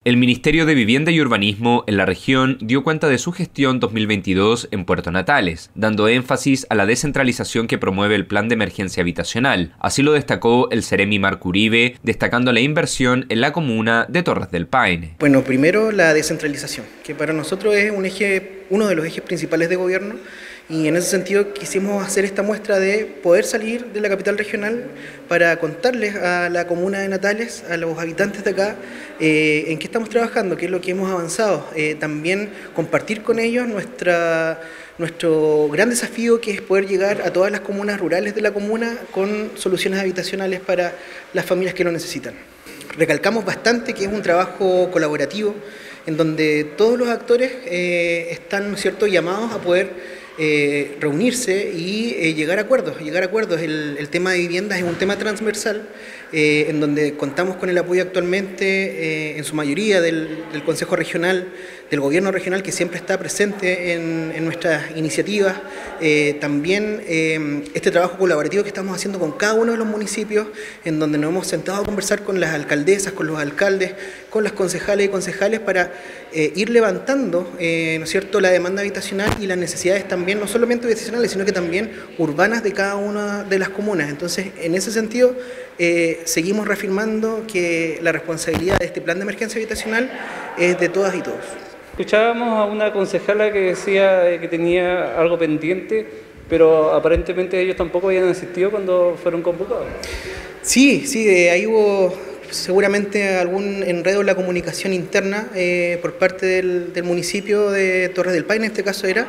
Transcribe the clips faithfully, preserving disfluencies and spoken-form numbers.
El Ministerio de Vivienda y Urbanismo en la región dio cuenta de su gestión dos mil veintidós en Puerto Natales, dando énfasis a la descentralización que promueve el Plan de Emergencia Habitacional. Así lo destacó el Seremi Marco Uribe, destacando la inversión en la comuna de Torres del Paine. Bueno, primero la descentralización, que para nosotros es un eje, uno de los ejes principales de gobierno, y en ese sentido quisimos hacer esta muestra de poder salir de la capital regional para contarles a la comuna de Natales, a los habitantes de acá, eh, en qué estamos trabajando, qué es lo que hemos avanzado. Eh, también compartir con ellos nuestra, nuestro gran desafío, que es poder llegar a todas las comunas rurales de la comuna con soluciones habitacionales para las familias que lo necesitan. Recalcamos bastante que es un trabajo colaborativo, en donde todos los actores eh, están, ¿no es cierto?, llamados a poder Eh, reunirse y eh, llegar a acuerdos. Llegar a acuerdos. El, el tema de viviendas es un tema transversal, eh, en donde contamos con el apoyo actualmente, eh, en su mayoría, del, del Consejo Regional, del Gobierno Regional, que siempre está presente en, en nuestras iniciativas. Eh, también eh, este trabajo colaborativo que estamos haciendo con cada uno de los municipios, en donde nos hemos sentado a conversar con las alcaldesas, con los alcaldes, con las concejales y concejales para eh, ir levantando, eh, ¿no es cierto?, la demanda habitacional y las necesidades también, no solamente habitacionales, sino que también urbanas de cada una de las comunas. Entonces, en ese sentido, eh, seguimos reafirmando que la responsabilidad de este plan de emergencia habitacional es de todas y todos. Escuchábamos a una concejala que decía que tenía algo pendiente, pero aparentemente ellos tampoco habían asistido cuando fueron convocados. Sí, sí, eh, ahí hubo seguramente algún enredo en la comunicación interna eh, por parte del, del municipio de Torres del Paine, en este caso era.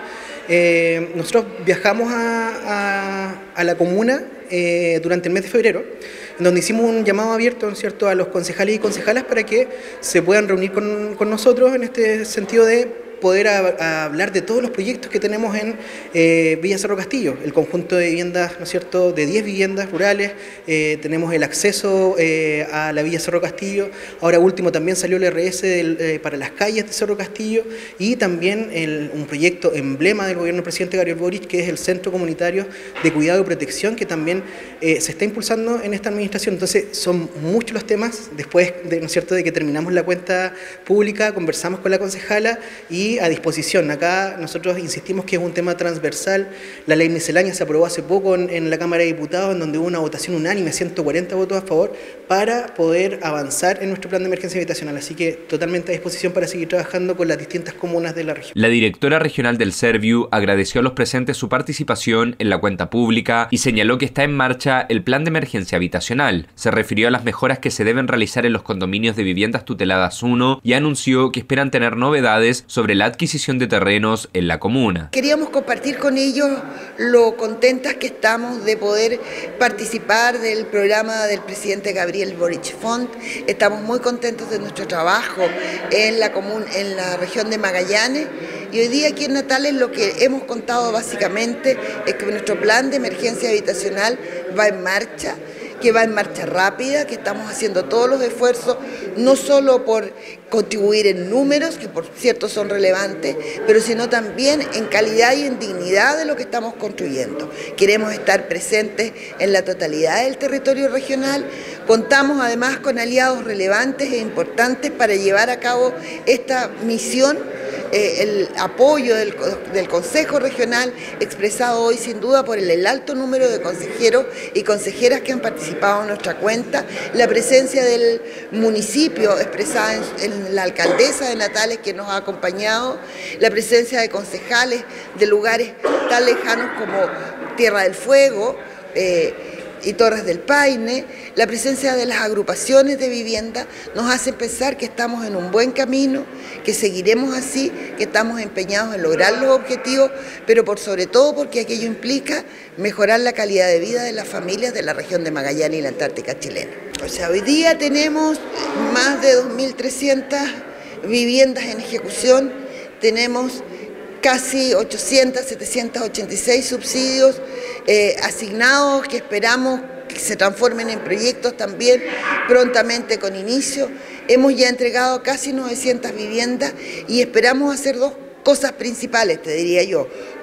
Eh, nosotros viajamos a, a, a la comuna eh, durante el mes de febrero, en donde hicimos un llamado abierto, ¿no es cierto?, a los concejales y concejalas para que se puedan reunir con, con nosotros en este sentido de poder a, a hablar de todos los proyectos que tenemos en eh, Villa Cerro Castillo, el conjunto de viviendas, ¿no es cierto?, de diez viviendas rurales. Eh, tenemos el acceso eh, a la Villa Cerro Castillo. Ahora último también salió el R S del, eh, para las calles de Cerro Castillo, y también el, un proyecto emblema del gobierno del presidente Gabriel Boric, que es el Centro Comunitario de Cuidado y Protección, que también eh, se está impulsando en esta administración. Entonces son muchos los temas. Después de, ¿no es cierto?, de que terminamos la cuenta pública, conversamos con la concejala y a disposición. Acá nosotros insistimos que es un tema transversal. La ley miscelánea se aprobó hace poco en, en la Cámara de Diputados, en donde hubo una votación unánime, ciento cuarenta votos a favor, para poder avanzar en nuestro plan de emergencia habitacional. Así que totalmente a disposición para seguir trabajando con las distintas comunas de la región. La directora regional del Serviu agradeció a los presentes su participación en la cuenta pública y señaló que está en marcha el plan de emergencia habitacional. Se refirió a las mejoras que se deben realizar en los condominios de viviendas tuteladas uno y anunció que esperan tener novedades sobre la adquisición de terrenos en la comuna. Queríamos compartir con ellos lo contentas que estamos de poder participar del programa del presidente Gabriel Boric Font. Estamos muy contentos de nuestro trabajo en la comuna, en la región de Magallanes, y hoy día aquí en Natales lo que hemos contado básicamente es que nuestro plan de emergencia habitacional va en marcha, que va en marcha rápida, que estamos haciendo todos los esfuerzos, no solo por contribuir en números, que por cierto son relevantes, pero sino también en calidad y en dignidad de lo que estamos construyendo. Queremos estar presentes en la totalidad del territorio regional. Contamos además con aliados relevantes e importantes para llevar a cabo esta misión. Eh, el apoyo del, del Consejo Regional, expresado hoy sin duda por el, el alto número de consejeros y consejeras que han participado en nuestra cuenta, la presencia del municipio expresada en, en la alcaldesa de Natales, que nos ha acompañado, la presencia de concejales de lugares tan lejanos como Tierra del Fuego, eh, y Torres del Paine, la presencia de las agrupaciones de vivienda nos hace pensar que estamos en un buen camino, que seguiremos así, que estamos empeñados en lograr los objetivos, pero por sobre todo porque aquello implica mejorar la calidad de vida de las familias de la región de Magallanes y la Antártica chilena. O sea, hoy día tenemos más de dos mil trescientas viviendas en ejecución, tenemos casi ochocientos, setecientos ochenta y seis subsidios eh, asignados que esperamos que se transformen en proyectos también prontamente con inicio. Hemos ya entregado casi novecientas viviendas y esperamos hacer dos cosas principales, te diría yo.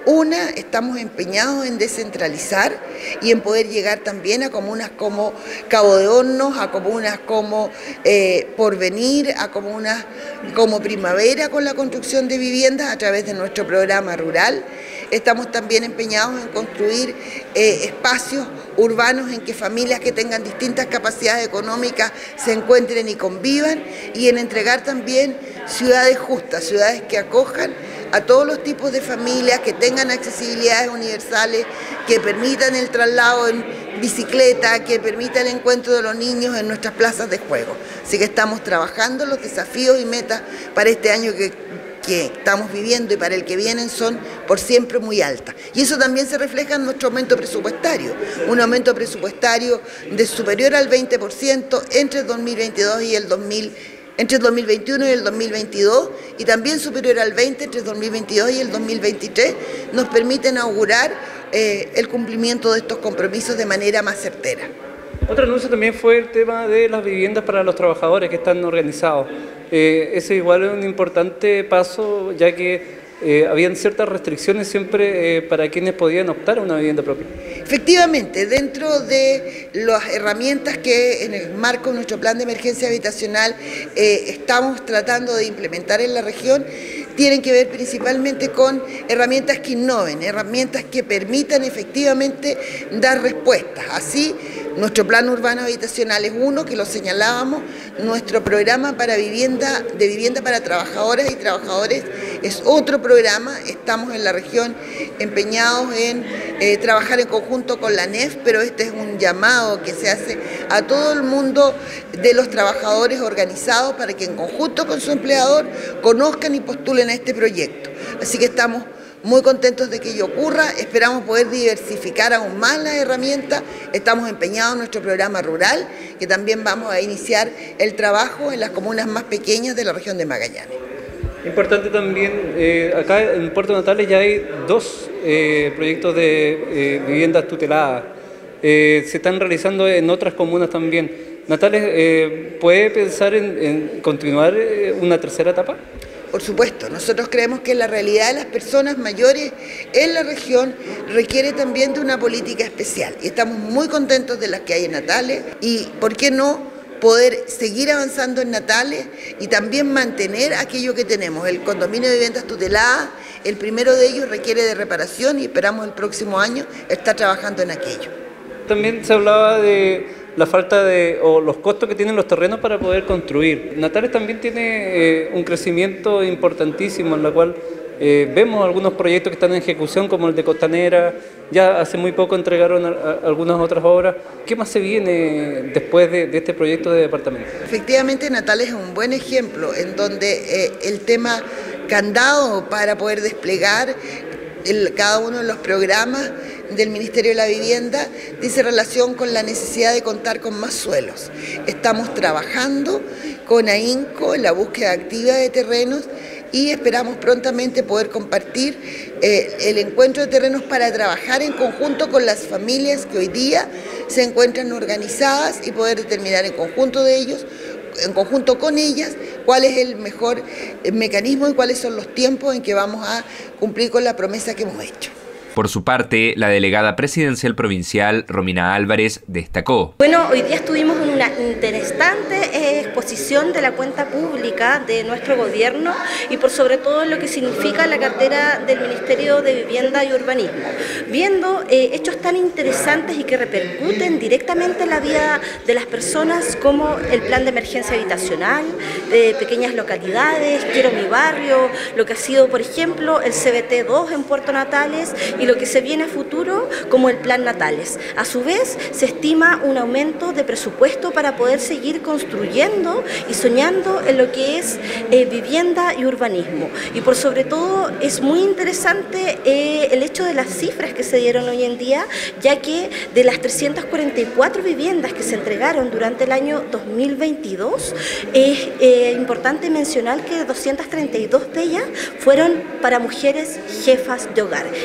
Una, estamos empeñados en descentralizar y en poder llegar también a comunas como Cabo de Hornos, a comunas como eh, Porvenir, a comunas como Primavera con la construcción de viviendas a través de nuestro programa rural. Estamos también empeñados en construir eh, espacios urbanos en que familias que tengan distintas capacidades económicas se encuentren y convivan, y en entregar también ciudades justas, ciudades que acojan a todos los tipos de familias, que tengan accesibilidades universales, que permitan el traslado en bicicleta, que permitan el encuentro de los niños en nuestras plazas de juego. Así que estamos trabajando, los desafíos y metas para este año que, que estamos viviendo y para el que vienen son por siempre muy altas. Y eso también se refleja en nuestro aumento presupuestario, un aumento presupuestario de superior al veinte por ciento entre el dos mil veintidós y el dos mil entre el dos mil veintiuno y el dos mil veintidós, y también superior al veinte entre el dos mil veintidós y el dos mil veintitrés, nos permiten augurar eh, el cumplimiento de estos compromisos de manera más certera. Otro anuncio también fue el tema de las viviendas para los trabajadores que están organizados. Eh, ese igual es un importante paso, ya que eh, habían ciertas restricciones siempre eh, para quienes podían optar a una vivienda propia. Efectivamente, dentro de las herramientas que en el marco de nuestro plan de emergencia habitacional eh, estamos tratando de implementar en la región, tienen que ver principalmente con herramientas que innoven, herramientas que permitan efectivamente dar respuestas. Así, nuestro plan urbano habitacional es uno, que lo señalábamos, nuestro programa para vivienda, de vivienda para trabajadoras y trabajadores es otro programa. Estamos en la región empeñados en eh, trabajar en conjunto con la N E F, pero este es un llamado que se hace a todo el mundo de los trabajadores organizados para que en conjunto con su empleador conozcan y postulen a este proyecto. Así que estamos muy contentos de que ello ocurra, esperamos poder diversificar aún más las herramientas, estamos empeñados en nuestro programa rural, que también vamos a iniciar el trabajo en las comunas más pequeñas de la región de Magallanes. Importante también, eh, acá en Puerto Natales ya hay dos eh, proyectos de eh, viviendas tuteladas, eh, se están realizando en otras comunas también. Natales, eh, ¿puede pensar en, en continuar eh, una tercera etapa? Por supuesto, nosotros creemos que la realidad de las personas mayores en la región requiere también de una política especial y estamos muy contentos de las que hay en Natales y, ¿por qué no?, poder seguir avanzando en Natales y también mantener aquello que tenemos, el condominio de viviendas tuteladas. El primero de ellos requiere de reparación y esperamos el próximo año estar trabajando en aquello. También se hablaba de la falta de, o los costos que tienen los terrenos para poder construir. Natales también tiene eh, un crecimiento importantísimo, en la cual eh, vemos algunos proyectos que están en ejecución, como el de Costanera, ya hace muy poco entregaron a, a, algunas otras obras. ¿Qué más se viene después de, de este proyecto de departamento? Efectivamente, Natales es un buen ejemplo en donde eh, el tema candado para poder desplegar el, cada uno de los programas del Ministerio de la Vivienda dice relación con la necesidad de contar con más suelos. Estamos trabajando con AINCO en la búsqueda activa de terrenos y esperamos prontamente poder compartir eh, el encuentro de terrenos para trabajar en conjunto con las familias que hoy día se encuentran organizadas y poder determinar en conjunto de ellos, en conjunto con ellas, cuál es el mejor mecanismo y cuáles son los tiempos en que vamos a cumplir con la promesa que hemos hecho. Por su parte, la delegada presidencial provincial, Romina Álvarez, destacó. Bueno, hoy día estuvimos en una interesante eh, exposición de la cuenta pública de nuestro gobierno y por sobre todo lo que significa la cartera del Ministerio de Vivienda y Urbanismo, viendo eh, hechos tan interesantes y que repercuten directamente en la vida de las personas, como el plan de emergencia habitacional, de pequeñas localidades, Quiero mi barrio, lo que ha sido, por ejemplo, el C B T dos en Puerto Natales, y lo que se viene a futuro como el Plan Natales. A su vez, se estima un aumento de presupuesto para poder seguir construyendo y soñando en lo que es eh, vivienda y urbanismo. Y por sobre todo, es muy interesante eh, el hecho de las cifras que se dieron hoy en día, ya que de las trescientas cuarenta y cuatro viviendas que se entregaron durante el año dos mil veintidós, es eh, importante mencionar que doscientas treinta y dos de ellas fueron para mujeres jefas de hogar. Es decir,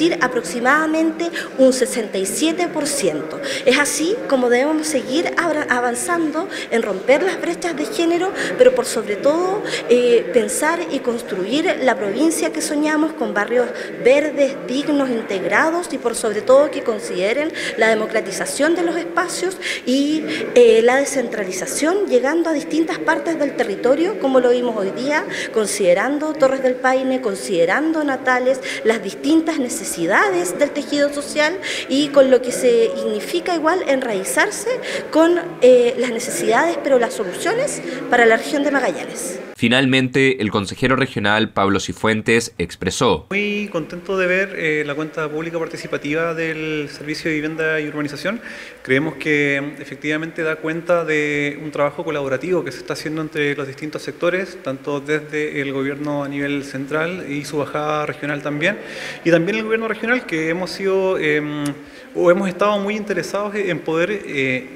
decir aproximadamente un sesenta y siete por ciento. Es así como debemos seguir avanzando en romper las brechas de género, pero por sobre todo eh, pensar y construir la provincia que soñamos con barrios verdes, dignos, integrados y por sobre todo que consideren la democratización de los espacios y eh, la descentralización llegando a distintas partes del territorio, como lo vimos hoy día, considerando Torres del Paine, considerando Natales, las distintas necesidades del tejido social y con lo que se significa igual enraizarse con eh, las necesidades, pero las soluciones para la región de Magallanes. Finalmente, el consejero regional Pablo Cifuentes expresó: Muy contento de ver eh, la cuenta pública participativa del Servicio de Vivienda y Urbanización. Creemos que efectivamente da cuenta de un trabajo colaborativo que se está haciendo entre los distintos sectores, tanto desde el gobierno a nivel central y su bajada regional también, y también el gobierno regional, que hemos sido eh, o hemos estado muy interesados en poder eh,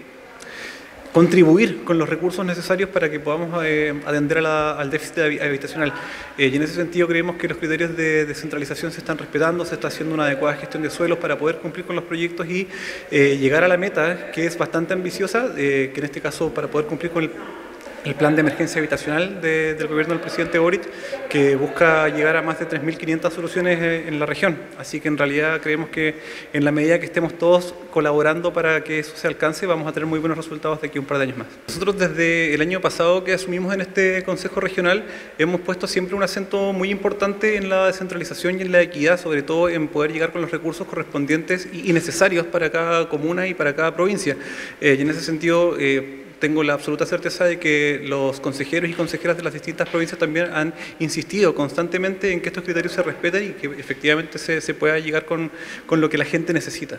contribuir con los recursos necesarios para que podamos eh, atender a la, al déficit habitacional. Eh, y en ese sentido creemos que los criterios de descentralización se están respetando, se está haciendo una adecuada gestión de suelos para poder cumplir con los proyectos y eh, llegar a la meta, que es bastante ambiciosa, eh, que en este caso para poder cumplir con el el plan de emergencia habitacional de, del gobierno del presidente Boric, que busca llegar a más de tres mil quinientas soluciones en la región. Así que en realidad creemos que en la medida que estemos todos colaborando para que eso se alcance, vamos a tener muy buenos resultados de aquí a un par de años más. Nosotros desde el año pasado que asumimos en este Consejo Regional hemos puesto siempre un acento muy importante en la descentralización y en la equidad, sobre todo en poder llegar con los recursos correspondientes y necesarios para cada comuna y para cada provincia. Eh, y en ese sentido, eh, tengo la absoluta certeza de que los consejeros y consejeras de las distintas provincias también han insistido constantemente en que estos criterios se respeten y que efectivamente se, se pueda llegar con, con lo que la gente necesita.